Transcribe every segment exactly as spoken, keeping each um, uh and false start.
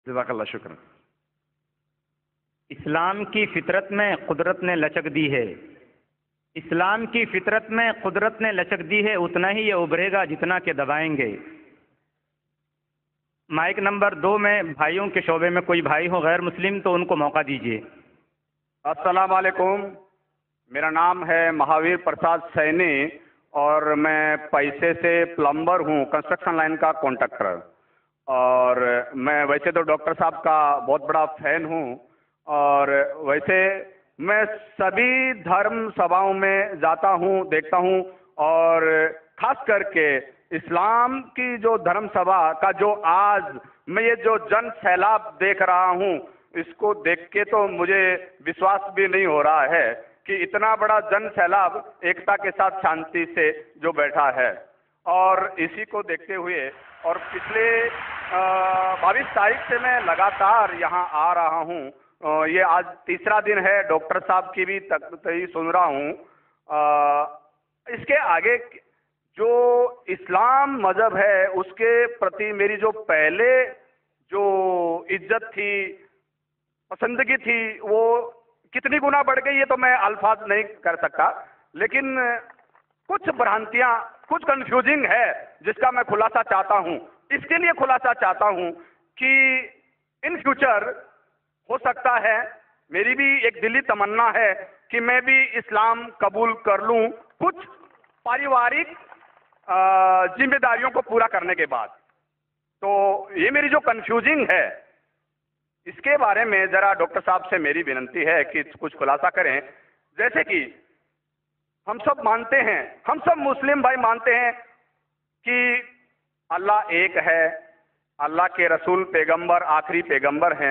جزاک اللہ، شکر۔ اسلام کی فطرت میں قدرت نے لچک دی ہے، اسلام کی فطرت میں قدرت نے لچک دی ہے، اتنا ہی یہ ابھرے گا جتنا کہ دبائیں گے۔ مائک نمبر دو میں بھائیوں کے شعبے میں کوئی بھائی ہو غیر مسلم تو ان کو موقع دیجیے۔ السلام علیکم، میرا نام ہے مہاویر پرساد سینی اور میں پیسے سے پلمبر ہوں، کنسٹرکشن لائن کا کانٹریکٹر، اور میں ویسے تو ڈاکٹر صاحب کا بہت بڑا فین ہوں، اور ویسے میں سبھی دھرم سبھاؤں میں جاتا ہوں، دیکھتا ہوں، اور خاص کر کے اسلام کی جو دھرم سبھا کا جو آج میں یہ جو جن سیلاب دیکھ رہا ہوں، اس کو دیکھ کے تو مجھے وشواس بھی نہیں ہو رہا ہے کہ اتنا بڑا جن سیلاب ایکتا کے ساتھ شانتی سے جو بیٹھا ہے، اور اسی کو دیکھتے ہوئے اور پچھلے بائیس تاریخ سے میں لگاتار یہاں آ رہا ہوں، یہ آج تیسرا دن ہے، ڈاکٹر صاحب کی بھی تقریر سن رہا ہوں۔ اس کے آگے جو اسلام مذہب ہے اس کے پرتی میری جو پہلے جو عزت تھی، پسندگی تھی، وہ کتنی گنا بڑھ گئی ہے تو میں الفاظ نہیں کر سکتا، لیکن کچھ برانتیاں، کچھ کنفیوزنگ ہے جس کا میں خلاصہ چاہتا ہوں۔ اس کے لیے خلاصہ چاہتا ہوں کہ ان فیوچر ہو سکتا ہے، میری بھی ایک دلی تمنا ہے کہ میں بھی اسلام قبول کر لوں کچھ پاریوارک ذمہ داریوں کو پورا کرنے کے بعد۔ تو یہ میری جو کنفیوزنگ ہے اس کے بارے میں ذرا ڈاکٹر صاحب سے میری ونتی ہے کہ کچھ خلاصہ کریں۔ جیسے کہ ہم سب مانتے ہیں، ہم سب مسلم بھائی مانتے ہیں کہ اللہ ایک ہے، اللہ کے رسول پیغمبر آخری پیغمبر ہیں،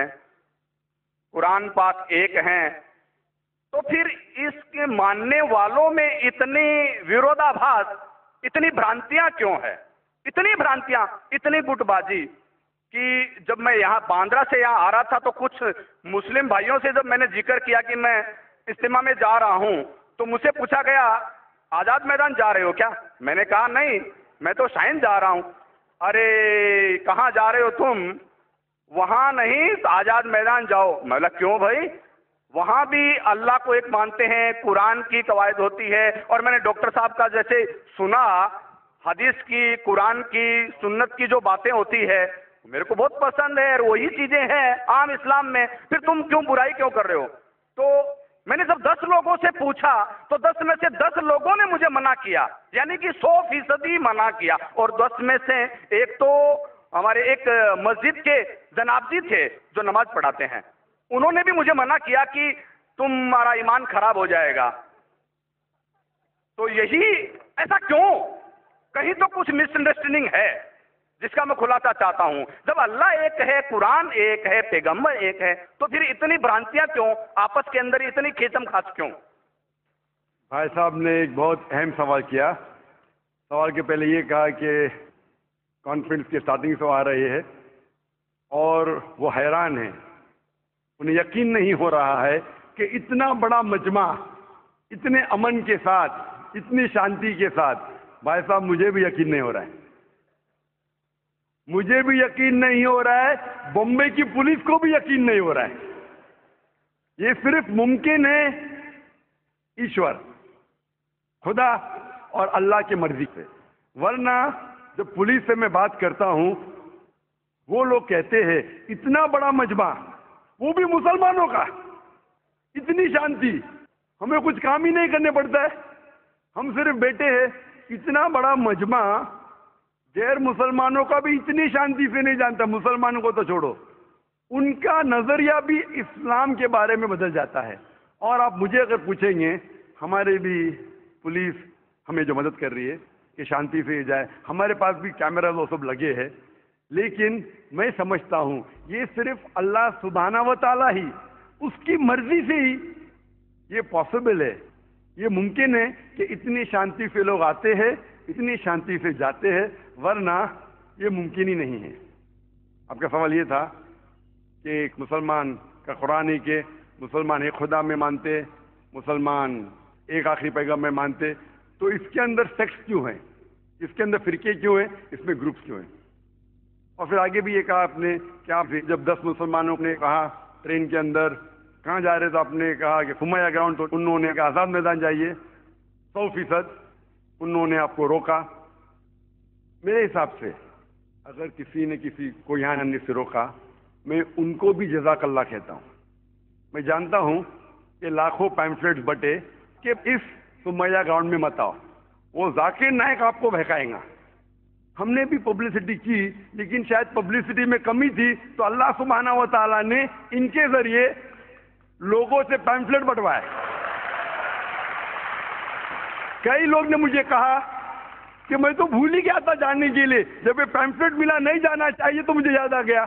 قرآن پاک ایک ہیں، تو پھر اس کے ماننے والوں میں اتنی ویرودھاباس، اتنی بھرانتیاں کیوں ہے؟ اتنی بھرانتیاں، اتنی گٹ بازی کہ جب میں یہاں باندرا سے یہاں آ رہا تھا تو کچھ مسلم بھائیوں سے جب میں نے ذکر کیا کہ میں اجتماع میں جا رہا ہوں تو مجھ سے پوچھا گیا آزاد میدان جا رہے ہو کیا؟ میں نے کہا نہیں، میں تو شائن جا رہا ہوں۔ ارے کہاں جا رہے ہو تم؟ وہاں نہیں، آزاد میدان جاؤ۔ میں بولا کیوں بھائی؟ وہاں بھی اللہ کو ایک مانتے ہیں، قرآن کی قواعد ہوتی ہے، اور میں نے ڈاکٹر صاحب کا جیسے سنا حدیث کی، قرآن کی، سنت کی جو باتیں ہوتی ہے میرے کو بہت پسند ہے، اور وہی چیزیں ہیں عام اسلام میں، پھر تم کیوں برائی کیوں کر رہے ہو؟ تو میں نے جب دس لوگوں سے پوچھا تو دس میں سے دس لوگوں نے مجھے منع کیا، یعنی کہ سو فیصدی منع کیا، اور دس میں سے ایک تو ہمارے ایک مسجد کے جناب جی تھے جو نماز پڑھاتے ہیں، انہوں نے بھی مجھے منع کیا کہ تمہارا ایمان خراب ہو جائے گا۔ تو یہی ایسا کیوں؟ کہیں تو کچھ مس انڈرسٹینڈنگ ہے جس کا میں خلاصہ چاہتا ہوں۔ جب اللہ ایک ہے، قرآن ایک ہے، پیغمبر ایک ہے، تو پھر اتنی برانتیاں کیوں؟ آپس کے اندر اتنی کھیچم خاص کیوں؟ بھائی صاحب نے ایک بہت اہم سوال کیا۔ سوال کے پہلے یہ کہا کہ کانفرنس کے اسٹارٹنگ سے آ رہے ہیں اور وہ حیران ہیں، انہیں یقین نہیں ہو رہا ہے کہ اتنا بڑا مجمع اتنے امن کے ساتھ، اتنی شانتی کے ساتھ۔ بھائی صاحب مجھے بھی یقین نہیں ہو رہا ہے، مجھے بھی یقین نہیں ہو رہا ہے، بمبئی کی پولیس کو بھی یقین نہیں ہو رہا ہے۔ یہ صرف ممکن ہے ایشور، خدا اور اللہ کی مرضی سے، ورنہ جب پولیس سے میں بات کرتا ہوں وہ لوگ کہتے ہیں اتنا بڑا مجمع، وہ بھی مسلمانوں کا، اتنی شانتی، ہمیں کچھ کام ہی نہیں کرنے پڑتا ہے، ہم صرف بیٹھے ہیں۔ اتنا بڑا مجمع غیر مسلمانوں کا بھی اتنی شانتی سے نہیں جانتا، مسلمانوں کو تو چھوڑو، ان کا نظریہ بھی اسلام کے بارے میں بدل جاتا ہے۔ اور آپ مجھے اگر پوچھیں گے، ہمارے بھی پولیس ہمیں جو مدد کر رہی ہے کہ شانتی سے جائے، ہمارے پاس بھی کیمرہ وہ سب لگے ہیں، لیکن میں سمجھتا ہوں یہ صرف اللہ سبحانہ و تعالیٰ ہی، اس کی مرضی سے ہی یہ پاسبل ہے، یہ ممکن ہے کہ اتنی شانتی سے لوگ آتے ہیں، اتنی شانتی سے جاتے ہیں، ورنہ یہ ممکن ہی نہیں ہے۔ آپ کا سوال یہ تھا کہ ایک مسلمان کا قرآن ہے کہ مسلمان ایک خدا میں مانتے، مسلمان ایک آخری پیغام میں مانتے، تو اس کے اندر سیکٹس کیوں ہیں، اس کے اندر فرقے کیوں ہیں، اس میں گروپس کیوں ہیں؟ اور پھر آگے بھی یہ کہا آپ نے کہ آپ جب دس مسلمانوں نے کہا ٹرین کے اندر کہاں جا رہے تو آپ نے کہا کہ سمیہ گراؤنڈ، تو انہوں نے کہا آزاد میدان جائیے، سو فیصد انہوں نے آپ کو روکا۔ میرے حساب سے اگر کسی نے کسی کو یہاں آنے سے روکا، میں ان کو بھی جزاک اللہ کہتا ہوں۔ میں جانتا ہوں کہ لاکھوں پیمفلیٹس بٹے کہ اس سمیہ گراؤنڈ میں مت آؤ، وہ ذاکر نائک آپ کو بہکائیں گا۔ ہم نے بھی پبلسٹی کی، لیکن شاید پبلسٹی میں کمی تھی، تو اللہ سبحانہ و تعالیٰ نے ان کے ذریعے لوگوں سے پیمفلیٹ بٹوائے۔ کئی لوگ نے مجھے کہا کہ میں تو بھول ہی گیا تھا جاننے کے لیے، جب یہ پیمفلیٹ ملا نہیں جانا چاہیے تو مجھے یاد آ گیا۔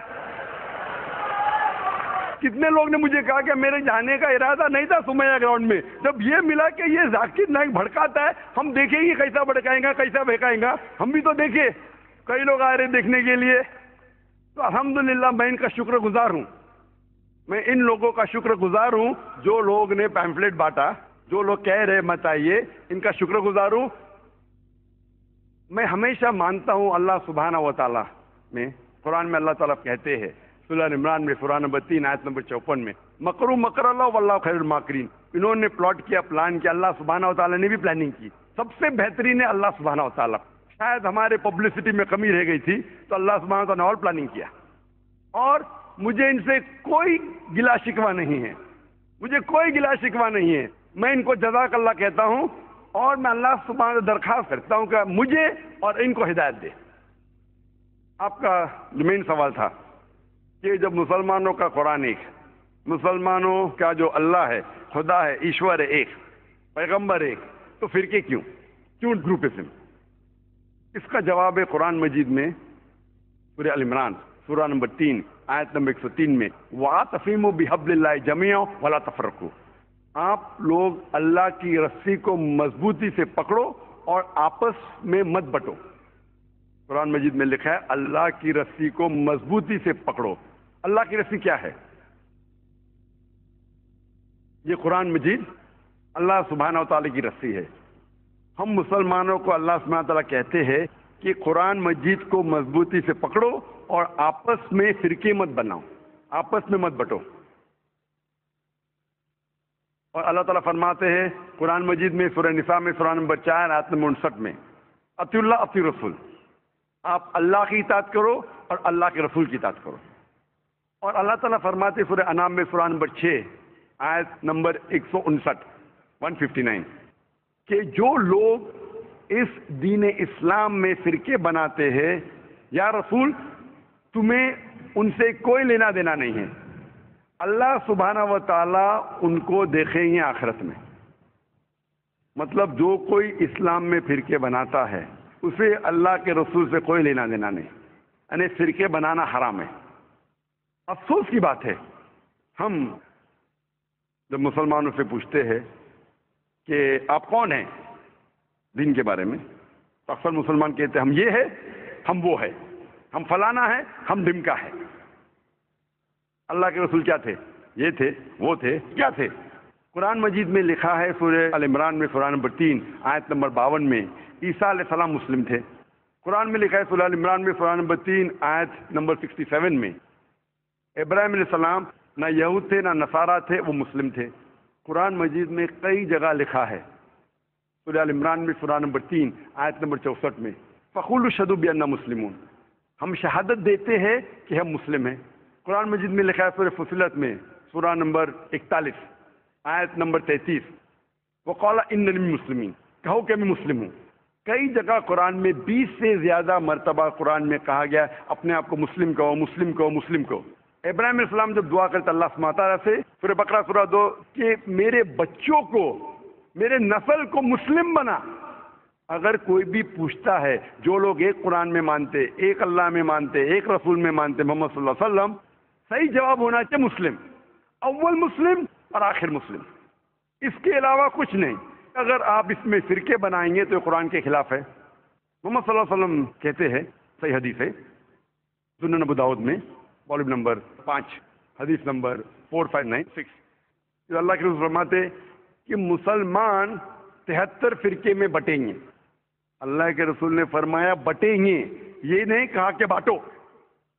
کتنے لوگ نے مجھے کہا کہ میرے جانے کا ارادہ نہیں تھا سمیہ گراؤنڈ میں، جب یہ ملا کہ یہ ذاکر نائک بھڑکاتا ہے، ہم دیکھیں گے کیسا بھڑکائیں گا، کیسا بہکائیں گا۔ ہم بھی تو دیکھے، کئی لوگ آ رہے دیکھنے کے لیے۔ تو الحمدللہ میں ان کا شکر گزار ہوں، میں ان لوگوں کا شکر گزار ہوں جو لوگ نے پیمفلیٹ بانٹا، جو لوگ کہہ رہے مت آئیے، ان کا شکر گزار ہوں۔ میں ہمیشہ مانتا ہوں اللہ سبحانہ و تعالیٰ میں، قرآن میں اللہ تعالیٰ کہتے ہیں سورہ عمران میں سورہ نمبر تین آیت نمبر چوپن میں، مکروا مکر اللہ واللہ خیر الماکرین۔ انہوں نے پلاٹ کیا، پلان کیا، اللہ سبحانہ و تعالیٰ نے بھی پلاننگ کی۔ سب سے بہترین ہے اللہ سبحانہ و تعالیٰ۔ شاید ہمارے پبلسٹی میں کمی رہ گئی تھی تو اللہ سبحانہ و تعالیٰ نے اور پلاننگ کیا، اور مجھے ان سے کوئی گلا شکوہ نہیں ہے، مجھے کوئی گلا شکوہ نہیں ہے۔ میں ان کو جزاک اللہ کہتا ہوں، اور میں اللہ سبحانہ سے درخواست کرتا ہوں کہ مجھے اور ان کو ہدایت دے۔ آپ کا جو مین سوال تھا کہ جب مسلمانوں کا قرآن ایک، مسلمانوں کا جو اللہ ہے، خدا ہے، ایشور ہے ایک، پیغمبر ایک، تو فرقے کیوں کیوں گروپزم؟ اس کا جواب ہے قرآن مجید میں سورہ ال عمران سورہ نمبر تین آیت نمبر ایک سو تین میں، وَاعْتَصِمُوا بِحَبْلِ اللَّهِ جَمِيعًا وَلَا تَفَرَّقُوا۔ آپ لوگ اللہ کی رسی کو مضبوطی سے پکڑو اور آپس میں مت بٹو۔ قرآن مجید میں لکھا ہے اللہ کی رسی کو مضبوطی سے پکڑو۔ اللہ کی رسی کیا ہے؟ یہ قرآن مجید اللہ سبحانہ و تعالیٰ کی رسی ہے۔ ہم مسلمانوں کو اللہ سبحانہ و تعالیٰ کہتے ہیں کہ قرآن مجید کو مضبوطی سے پکڑو اور آپس میں فرقے مت بناؤ، آپس میں مت بٹو۔ اور اللہ تعالیٰ فرماتے ہیں قرآن مجید میں سورہ نساء میں سورہ نمبر چار آیت نمبر انسٹھ میں، اطیعوا اللہ اطیعوا الرسول، آپ اللہ کی اطاعت کرو اور اللہ کے رسول کی اطاعت کرو۔ اور اللہ تعالیٰ فرماتے سورہ انعام میں سورہ نمبر چھ آیت نمبر ایک سو انسٹھ ون ففٹی نائن کہ جو لوگ اس دین اسلام میں فرقے بناتے ہیں، یا رسول تمہیں ان سے کوئی لینا دینا نہیں ہے، اللہ سبحانہ و تعالیٰ ان کو دیکھیں گے آخرت میں۔ مطلب جو کوئی اسلام میں فرقے بناتا ہے اسے اللہ کے رسول سے کوئی لینا دینا نہیں، یعنی فرقے بنانا حرام ہے۔ افسوس کی بات ہے، ہم جب مسلمانوں سے پوچھتے ہیں کہ آپ کون ہیں دین کے بارے میں، تو اکثر مسلمان کہتے ہیں ہم یہ ہے، ہم وہ ہے، ہم فلانا ہے، ہم ڈمکا ہے۔ اللہ کے رسول کیا تھے؟ یہ تھے، وہ تھے، کیا تھے؟ قرآن مجید میں لکھا ہے سورہ ال عمران میں سورہ نمبر تین آیت نمبر باون میں، عیسیٰ علیہ السلام مسلم تھے۔ قرآن میں لکھا ہے سورہ ال عمران میں سورہ نمبر تین آیت نمبر سکسٹی سیون میں، ابراہیم علیہ السلام نہ یہود تھے نہ نصارہ تھے، وہ مسلم تھے۔ قرآن مجید میں کئی جگہ لکھا ہے، سورہ ال عمران میں سورہ نمبر تین آیت نمبر چونسٹھ میں، فَقُولُوا اشْهَدُوا بِأَنَّا مُسْلِمُونَ، ہم شہادت دیتے ہیں کہ ہم مسلم ہیں۔ قرآن مجید میں لکھا ہے سورہ فصلت میں سورہ نمبر اکتالیس آیت نمبر تینتیس، وَقَالَ إِنَّنِي مِنَ الْمُسْلِمِينَ، کہو کہ میں مسلم ہوں۔ کئی جگہ قرآن میں بیس سے زیادہ مرتبہ قرآن میں کہا گیا اپنے آپ کو مسلم کہو، مسلم کہو، مسلم کہو۔ ابراہیم علیہ السلام جب دعا کرتے اللہ سبحانہ تعالیٰ سے سورہ بقرہ سورہ دو کہ میرے بچوں کو، میرے نسل کو مسلم بنا۔ اگر کوئی بھی پوچھتا ہے، جو لوگ ایک قرآن میں مانتے، ایک اللہ میں مانتے، ایک رسول میں مانتے، محمد صلی اللہ علیہ وسلم، صحیح جواب ہونا چاہیے مسلم، اول مسلم اور آخر مسلم، اس کے علاوہ کچھ نہیں۔ اگر آپ اس میں فرقے بنائیں گے تو یہ قرآن کے خلاف ہے۔ محمد صلی اللہ علیہ وسلم کہتے ہیں، صحیح حدیث ہے سنن ابو داؤد میں والیوم نمبر پانچ حدیث number four five nine six, اللہ کے رسول فرماتے کہ مسلمان تہتر فرقے میں بٹیں گے۔ اللہ کے رسول نے فرمایا بٹیں گے، یہ نہیں کہا کہ بانٹو۔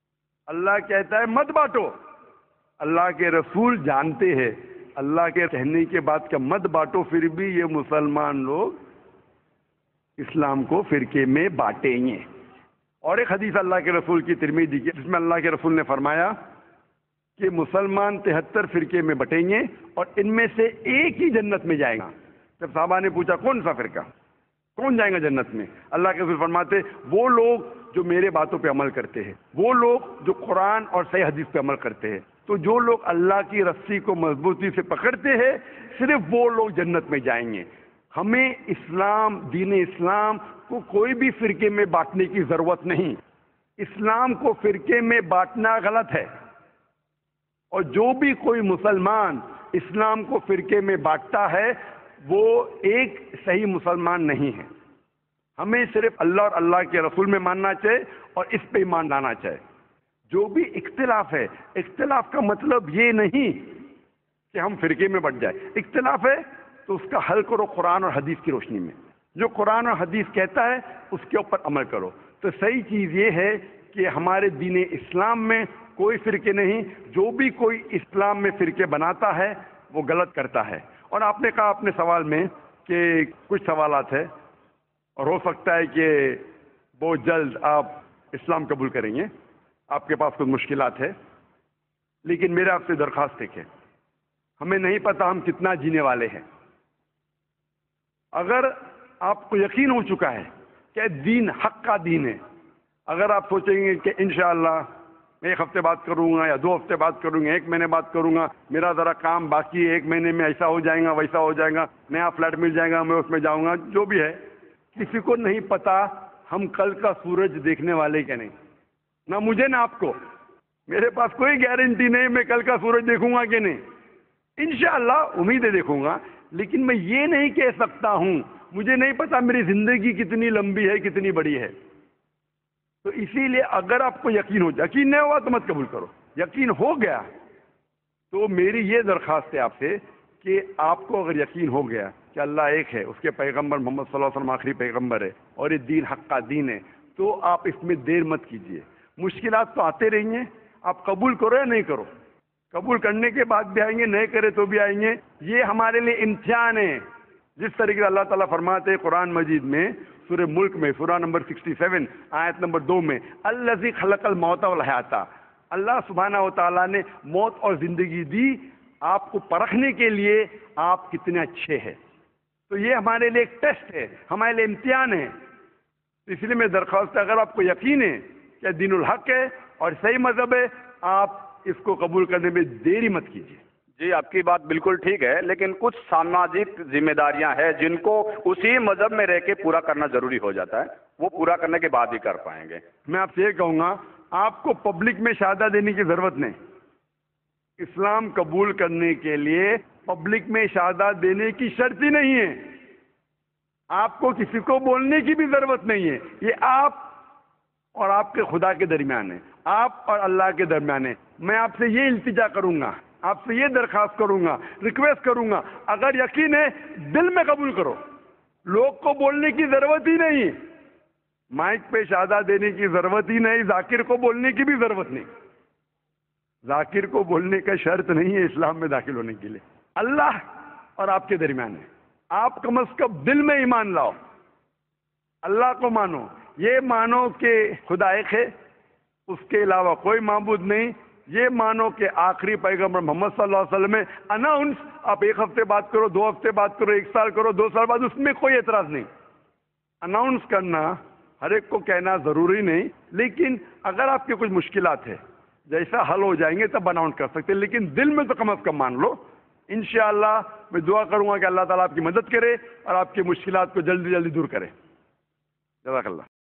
اللہ کہتا ہے مت بانٹو. اللہ کے رسول جانتے ہیں اللہ کے کہنے کے بعد کہ مت بانٹو، پھر بھی یہ مسلمان لوگ اسلام کو فرقے میں بانٹیں گے. اور ایک حدیث اللہ کے رسول کی ترمذی کی جس میں اللہ کے رسول نے فرمایا کہ مسلمان تہتر فرقے میں بٹیں گے اور ان میں سے ایک ہی جنت میں جائے گا. جب صحابہ نے پوچھا کون سا فرقہ، کون جائیں گا جنت میں، اللہ کے رسول فرماتے وہ لوگ جو میرے باتوں پہ عمل کرتے ہیں، وہ لوگ جو قرآن اور صحیح حدیث پہ عمل کرتے ہیں. تو جو لوگ اللہ کی رسی کو مضبوطی سے پکڑتے ہیں صرف وہ لوگ جنت میں جائیں گے. ہمیں اسلام، دین اسلام کو کوئی بھی فرقے میں بانٹنے کی ضرورت نہیں. اسلام کو فرقے میں بانٹنا غلط ہے، اور جو بھی کوئی مسلمان اسلام کو فرقے میں بانٹتا ہے وہ ایک صحیح مسلمان نہیں ہے. ہمیں صرف اللہ اور اللہ کے رسول میں ماننا چاہیے اور اس پہ ایمان لانا چاہیے. جو بھی اختلاف ہے، اختلاف کا مطلب یہ نہیں کہ ہم فرقے میں بٹ جائیں. اختلاف ہے تو اس کا حل کرو قرآن اور حدیث کی روشنی میں. جو قرآن اور حدیث کہتا ہے اس کے اوپر عمل کرو. تو صحیح چیز یہ ہے کہ ہمارے دین اسلام میں کوئی فرقے نہیں. جو بھی کوئی اسلام میں فرقے بناتا ہے وہ غلط کرتا ہے. اور آپ نے کہا اپنے سوال میں کہ کچھ سوالات ہیں اور ہو سکتا ہے کہ بہت جلد آپ اسلام قبول کریں گے، آپ کے پاس کچھ مشکلات ہے، لیکن میرے آپ سے درخواست ہے کہ ہمیں نہیں پتا ہم کتنا جینے والے ہیں. اگر آپ کو یقین ہو چکا ہے کہ دین حق کا دین ہے، اگر آپ سوچیں گے کہ انشاءاللہ میں ایک ہفتے بات کروں گا یا دو ہفتے بات کروں گا، ایک مہینے بات کروں گا، میرا ذرا کام باقی ہے، ایک مہینے میں ایسا ہو جائے گا ویسا ہو جائے گا، نیا فلیٹ مل جائے گا میں اس میں جاؤں گا، جو بھی ہے، کسی کو نہیں پتا ہم کل کا سورج دیکھنے والے کیا نہیں. نہ مجھے نہ آپ کو، میرے پاس کوئی گارنٹی نہیں میں کل کا سورج دیکھوں گا کہ نہیں. انشاءاللہ امید ہے دیکھوں گا، لیکن میں یہ نہیں کہہ سکتا ہوں. مجھے نہیں پتا میری زندگی کتنی لمبی ہے کتنی بڑی ہے. تو اسی لیے اگر آپ کو یقین ہو جائے، یقین نہیں ہوا تو مت قبول کرو. یقین ہو گیا تو میری یہ درخواست ہے آپ سے کہ آپ کو اگر یقین ہو گیا کہ اللہ ایک ہے، اس کے پیغمبر محمد صلی اللہ علیہ وسلم آخری پیغمبر ہے اور یہ دین حق کا دین ہے، تو آپ اس میں دیر مت کیجیے. مشکلات تو آتے رہیں گے، آپ قبول کرو یا نہیں کرو. قبول کرنے کے بعد بھی آئیں گے، نہیں کرے تو بھی آئیں گے. یہ ہمارے لیے امتحان ہے. جس طریقے سے اللہ تعالیٰ فرماتے ہیں قرآن مجید میں سورہ ملک میں سورہ نمبر سڑسٹھ آیت نمبر دو میں الذی خلق الموت والحیات، اللہ سبحانہ و تعالیٰ نے موت اور زندگی دی آپ کو پرکھنے کے لیے آپ کتنے اچھے ہیں. تو یہ ہمارے لیے ایک ٹیسٹ ہے، ہمارے لیے امتحان ہے. اس لیے میں درخواست ہے اگر آپ کو یقین ہے کہ دین الحق ہے اور صحیح مذہب ہے، آپ اس کو قبول کرنے میں دیری مت کیجیے. جی آپ کی بات بالکل ٹھیک ہے، لیکن کچھ سماجک ذمہ داریاں ہیں جن کو اسی مذہب میں رہ کے پورا کرنا ضروری ہو جاتا ہے، وہ پورا کرنے کے بعد ہی کر پائیں گے. میں آپ سے یہ کہوں گا آپ کو پبلک میں شہادہ دینے کی ضرورت نہیں. اسلام قبول کرنے کے لیے پبلک میں شہادہ دینے کی شرط ہی نہیں ہے. آپ کو کسی کو بولنے کی بھی ضرورت نہیں ہے. یہ آپ اور آپ کے خدا کے درمیان ہے، آپ اور اللہ کے درمیان ہے. میں آپ سے یہ التجا کروں گا، آپ سے یہ درخواست کروں گا، ریکویسٹ کروں گا، اگر یقین ہے دل میں قبول کرو. لوگ کو بولنے کی ضرورت ہی نہیں، مائک پہ شہادہ دینے کی ضرورت ہی نہیں، ذاکر کو بولنے کی بھی ضرورت نہیں. ذاکر کو بولنے کا شرط نہیں ہے اسلام میں داخل ہونے کے لیے. اللہ اور آپ کے درمیان ہے. آپ کم از کم دل میں ایمان لاؤ، اللہ کو مانو، یہ مانو کہ خدا ایک ہے، اس کے علاوہ کوئی معبود نہیں. یہ مانو کہ آخری پیغمبر محمد صلی اللہ علیہ وسلم ہے. اناؤنس آپ ایک ہفتے بات کرو، دو ہفتے بات کرو، ایک سال کرو، دو سال بعد، اس میں کوئی اعتراض نہیں. اناؤنس کرنا ہر ایک کو کہنا ضروری نہیں، لیکن اگر آپ کے کچھ مشکلات ہے جیسا حل ہو جائیں گے تب اناؤنس کر سکتے ہیں، لیکن دل میں تو کم از کم مان لو. انشاءاللہ میں دعا کروں گا کہ اللہ تعالیٰ آپ کی مدد کرے اور آپ کی مشکلات کو جلدی جلدی دور کرے. جزاک اللہ.